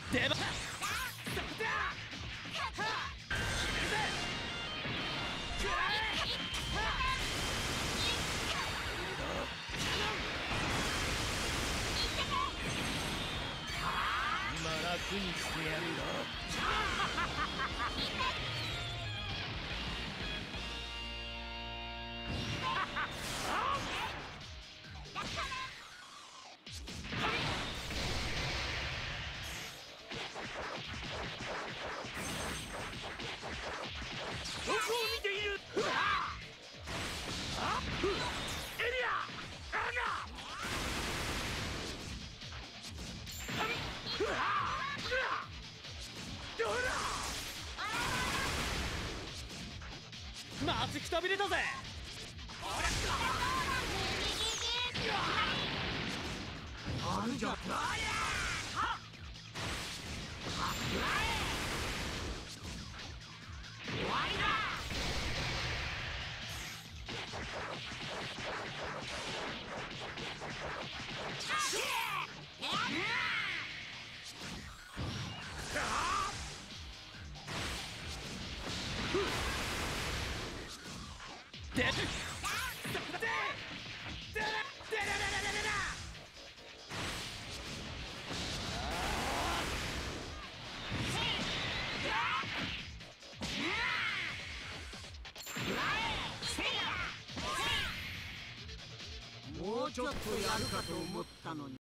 出番。今楽にしてやるよ。どこを見ている。エリアアガどうだ。松木飛び出たぜ。あるじゃん。終わりだ。もうちょっとやるかと思ったのに。